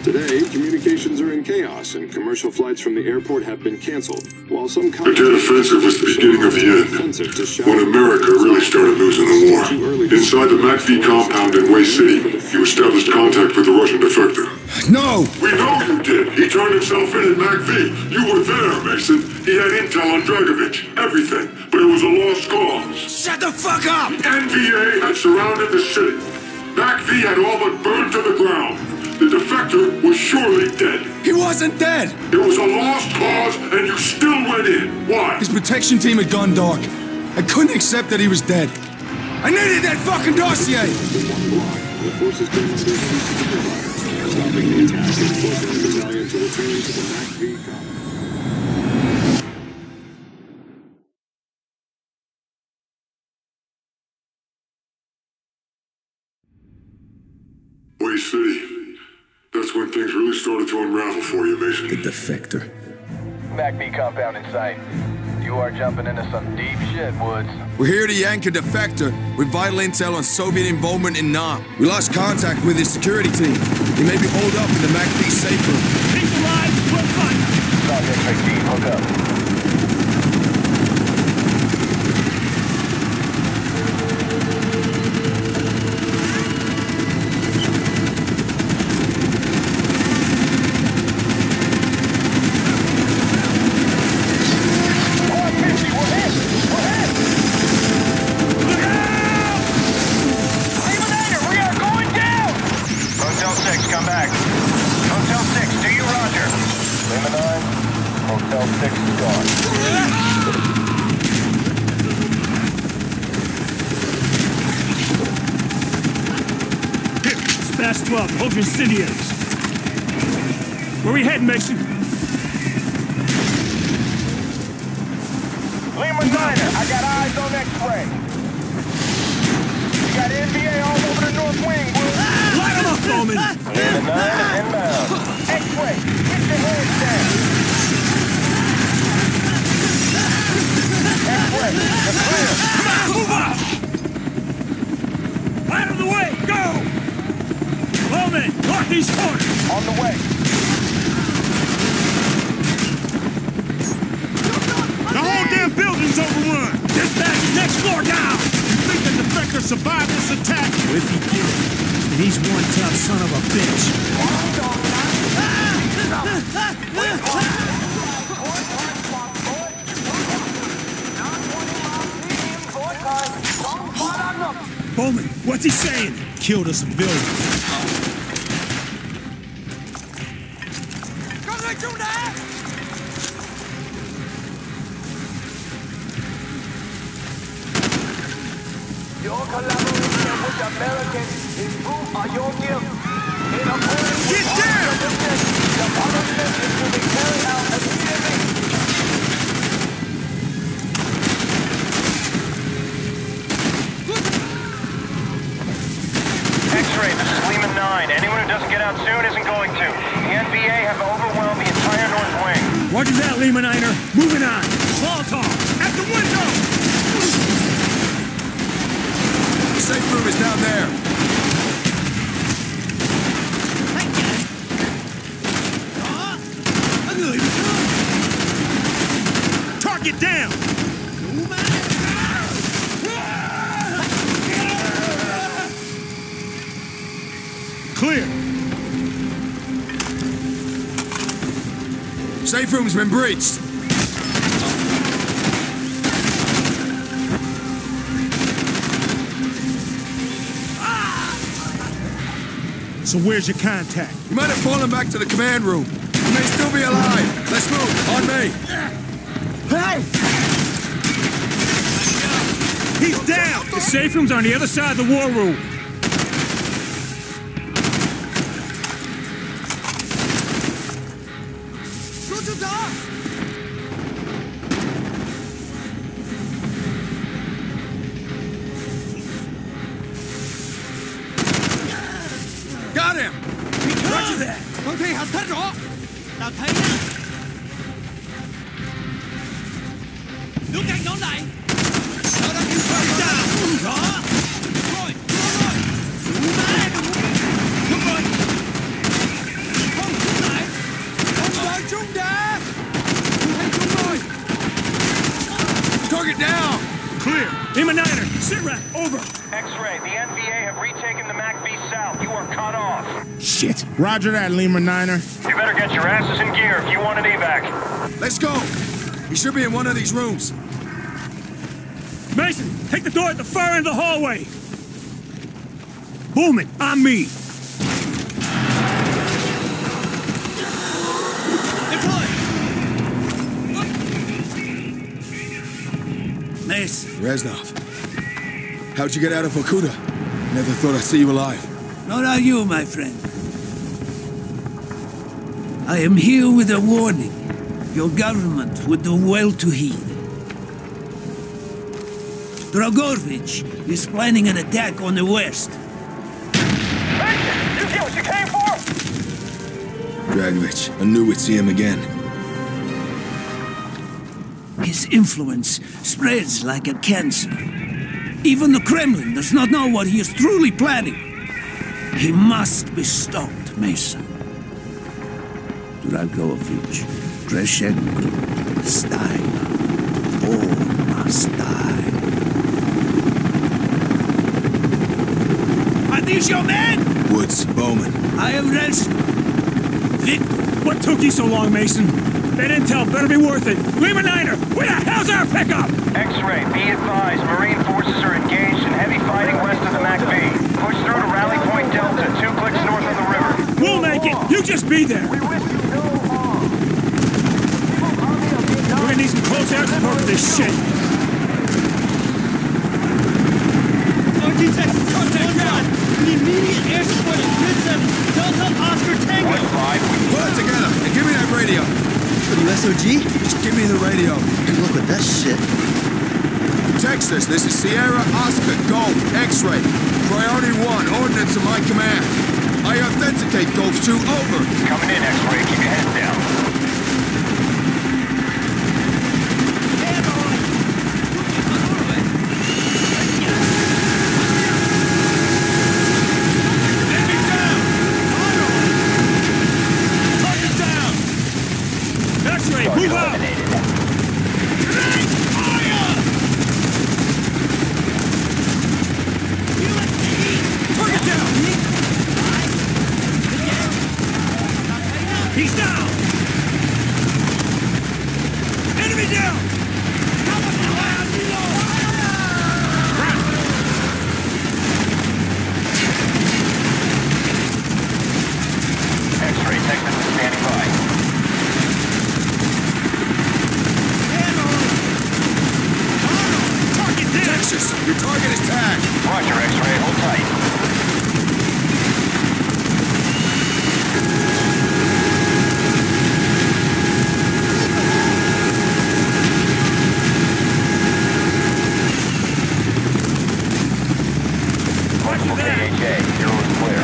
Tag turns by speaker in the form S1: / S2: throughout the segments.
S1: Today, communications are in chaos, and commercial flights from the airport have been canceled. While some
S2: The dead offensive was the beginning of the end, when America really started losing the war. Inside the MACV compound in Way City, you established contact with the Russian defector.
S3: No!
S2: We know you did! He turned himself in at MACV! You were there, Mason! He had intel on Dragovich, everything, but it was a lost cause.
S3: Shut the fuck up!
S2: NVA had surrounded the city. MACV had all but burned to the ground. The defector was surely dead.
S3: He wasn't dead!
S2: It was a lost cause, and you still went in. Why?
S3: His protection team had gone dark. I couldn't accept that he was dead. I needed that fucking dossier!
S1: The forces came under ceasefire, stopping the attack and forcing the battalion to return to the MACV compound.
S2: Way City. That's when things really started to unravel for you, Mason.
S3: The defector.
S4: MACV compound in sight. You are jumping into some deep shit, Woods.
S3: We're here to yank a defector with vital intel on Soviet involvement in Nam. We lost contact with his security team. He may be holed up in the MACV safe room.
S4: He's alive, we'll find him. Project 13, hook up.
S5: Fast 12, hold your incendiaries. Where we heading, Mason?
S4: Lima Niner, I got eyes on X-ray. You got NVA all over the north wing, Will.
S5: Light them up, Bowman!
S4: Lima 9 is inbound. X-ray, get your heads down. X-ray, you're clear.
S5: Come on, move up! Out of the way, go! Bowman, northeast corner!
S4: On the way.
S5: The whole damn building's overrun! Dispatch, next floor down! You think the defector survived this attack? Well, if he did, then he's one tough son of a bitch. Bowman, what's he saying? Killed a civilian.
S4: Your collaboration with Americans is proof of your gift. In accordance with
S5: Get down!
S4: the punishment is to be carried out immediately. X-ray, this is Lehman 9. Anyone who doesn't get out soon isn't going to. The NVA have overwhelmed the entire north wing.
S5: Roger that, Lehman Niner. Moving on. Small talk. At the window!
S3: The safe room is down there.
S5: Target down! Clear.
S3: Safe room's been breached.
S5: So where's your contact?
S3: He might have fallen back to the command room. He may still be alive. Let's move. On me.
S5: Hey! He's down! The safe room's on the other side of the war room.
S3: Got him!
S5: Roger that! Rep, over.
S4: X-ray, the NVA have retaken the MACV South. You are cut off.
S5: Shit. Roger that, Lima Niner.
S4: You better get your asses in gear if you want an evac.
S3: Let's go. He should be in one of these rooms.
S5: Mason, take the door at the far end of the hallway. Boom it, on me.
S6: Mason.
S3: Reznov. How'd you get out of Vorkuta? Never thought I'd see you alive.
S6: Not are you, my friend. I am here with a warning. Your government would do well to heed. Dragovich is planning an attack on the west.
S4: Hey, you get what you came for?
S3: Dragovich. I knew we'd see him again.
S6: His influence spreads like a cancer. Even the Kremlin does not know what he is truly planning. He must be stopped, Mason. Dragovich, Dreshenko, Stein, all must die. Are these your men?
S3: Woods, Bowman.
S6: I am rested. Victor.
S5: What took you so long, Mason? That intel better be worth it. Lima Niner, where the hell's our pickup?
S4: X-ray, be advised, Marine forces are engaged in heavy fighting west of the MACV. Push through to Rally Point Delta, 2 clicks north of the river.
S5: We'll make it. You just be there.
S4: We wish you no harm.
S5: We're gonna need some close air support for this shit.
S7: Texas, contact ground. We need immediate air support at Grid 7. Delta Oscar Tango.
S4: 1-5.
S3: Pull it together and give me that radio.
S8: WSOG?
S3: Just give me the radio.
S8: Good luck with that shit.
S3: Texas, this is Sierra Oscar Golf X-ray. Priority 1, ordnance in my command. I authenticate Golf 2, over.
S4: Coming in, X-ray. Keep your heads down.
S5: Move out! Target down! He's down! Enemy down!
S4: X-ray, Texas is standing by.
S3: Texas, your target is tagged.
S4: Roger, X-ray. Hold tight. Multiple KHA. Zero is clear.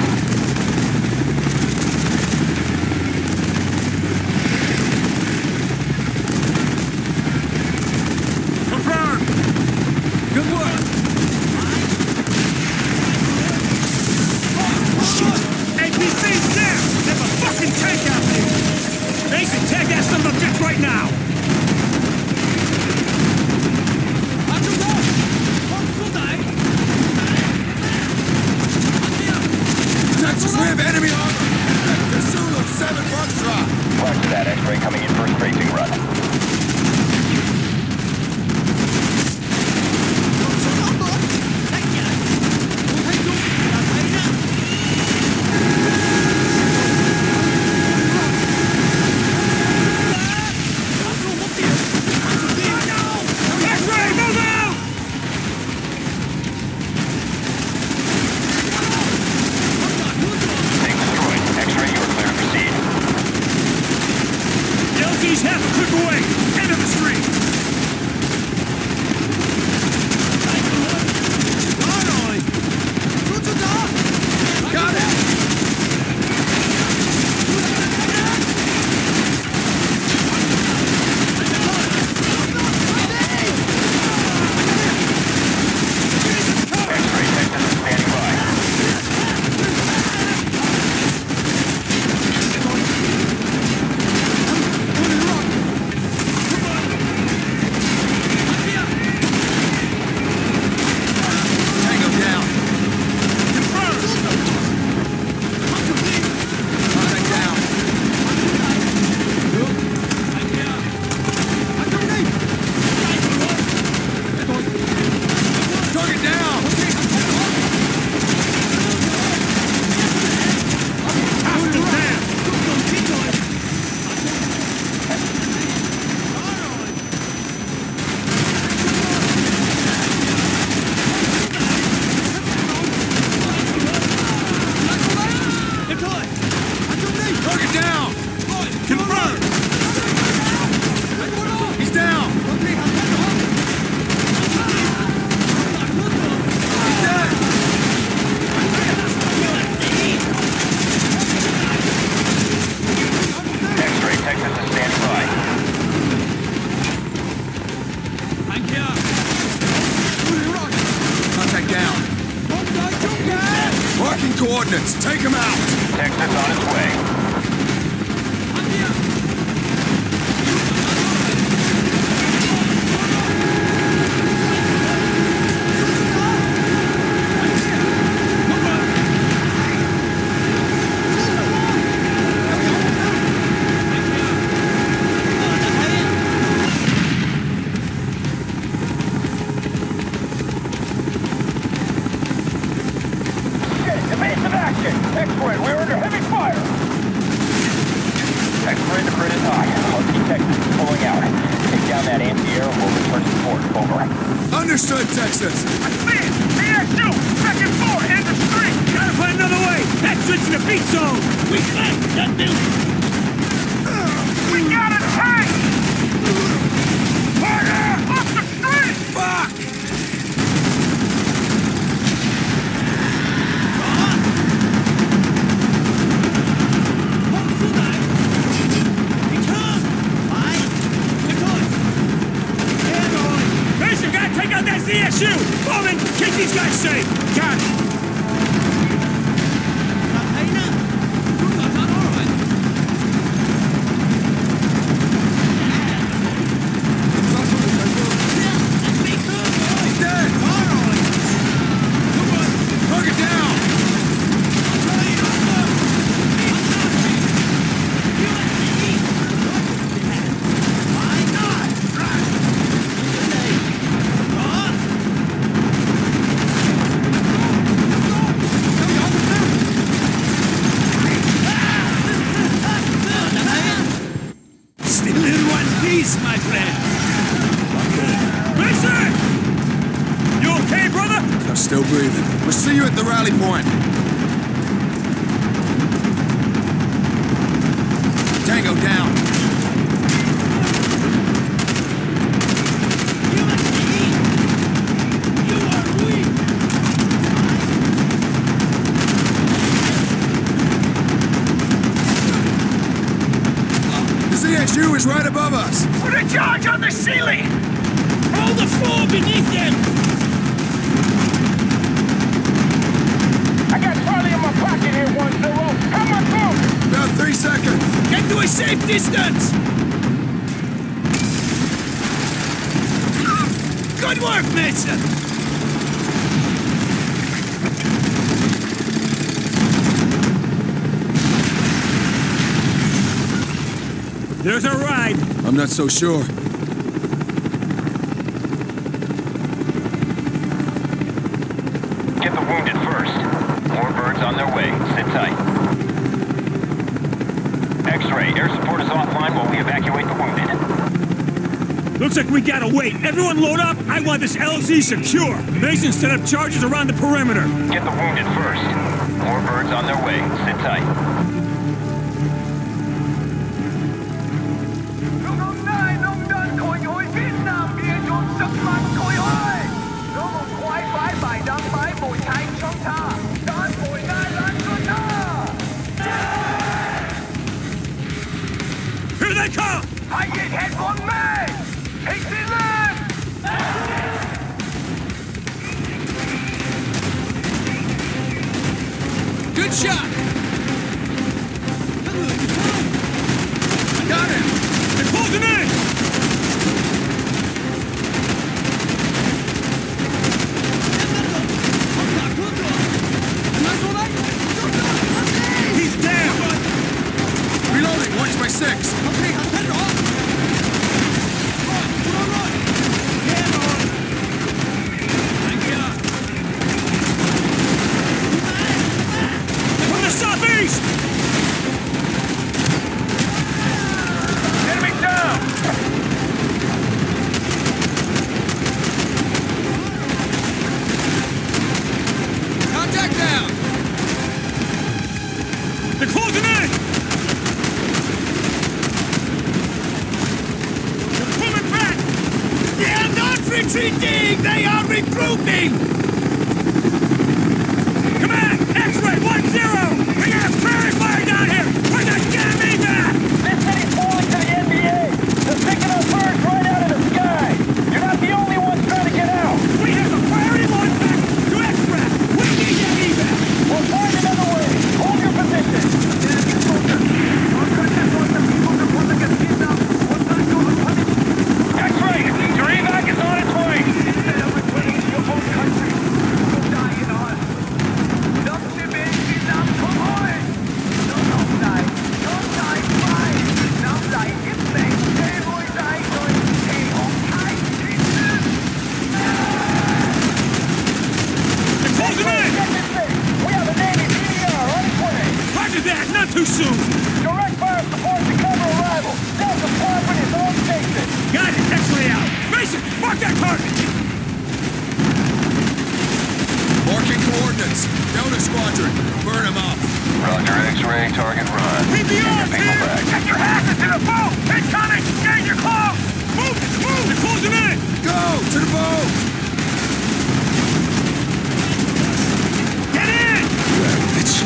S5: Confirmed!
S6: Good work.
S5: Shit! APC's down! There's a fucking tank out there! Mason, tag that son of a bitch right now!
S3: Texas, we have enemy armor. The Zulu 7 Foxtrot.
S4: Roger that, X-ray coming in for a strafing run.
S5: X-ray, move out!
S4: Tank destroyed. X-ray, you are clear to proceed.
S5: LG's half a click away! End of the street!
S3: Got it.
S4: X-ray, Texas is standing by.
S3: Target down!
S5: Confirmed!
S3: He's down! He's dead!
S4: X-ray, Texas is standing by.
S3: Contact down. Marking coordinates. Take him out.
S4: Texas on its way. Evasive action! X-ray, we're under heavy fire! X-ray, the grid is high. RP Texas is pulling out. Take down that anti-air and we'll return support. Over.
S3: Understood, Texas.
S5: Man, ASU! Second floor, end of street! Gotta find another way! That's switching the beat zone! We smacked that building! We got a tank! Fire! Off the street!
S3: Fuck!
S5: Mason, gotta take out that CSU! Bowman, keep these guys safe! Got it!
S3: He's dead! Target down!
S6: Still in one piece, my friend.
S5: Mason! You okay, brother?
S3: I'm still breathing. We'll see you at the rally point. Tango down. The CSU is right above us.
S5: Put a charge on the ceiling! Hold the floor beneath them!
S4: I got Charlie in my pocket here, 1-0. Come on through!
S3: About 3 seconds.
S6: Get to a safe distance! Good work, Mason!
S5: There's a ride!
S3: I'm not so sure.
S4: Get the wounded first. More birds on their way. Sit tight. X-ray, air support is offline while we evacuate the wounded.
S5: Looks like we gotta wait. Everyone load up. I want this LZ secure. Mason set up charges around the perimeter.
S4: Get the wounded first. More birds on their way. Sit tight.
S5: Here they come!
S3: Good shot. Got him.
S5: They're closing in! He's down!
S3: Reloading. Watch my 6.
S5: Put the
S6: Retreating! They are regrouping!
S5: Command! X-ray 1-0! We got a prairie fire down here! Where's that damn evac?
S4: This city's falling to the NBA. They're picking up birds right out of the sky. You're not the only ones trying to get out.
S5: We have a priority one back to extract! We need that evac!
S4: We'll find another way. Hold your position. X-ray, your evac is on its way.
S5: They're closing in!
S4: We have a Navy PDR on its way.
S5: Roger that! Not too soon!
S4: Direct fire support to cover arrival. Delta Squadron is on station.
S5: Got it! X-ray out! Mason, mark that target!
S3: Marking coordinates. Delta Squadron. Burn them up.
S4: Roger, X-ray, target run.
S5: PPR's here!
S4: Get your asses to the boat! Incoming! Engage your close!
S5: Move! Move! They're closing in!
S3: Go! To the boat!
S5: Get in!
S3: Bitch.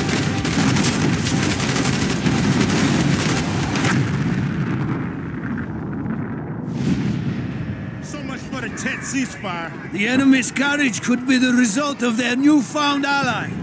S5: So much for the tense ceasefire.
S6: The enemy's courage could be the result of their newfound ally.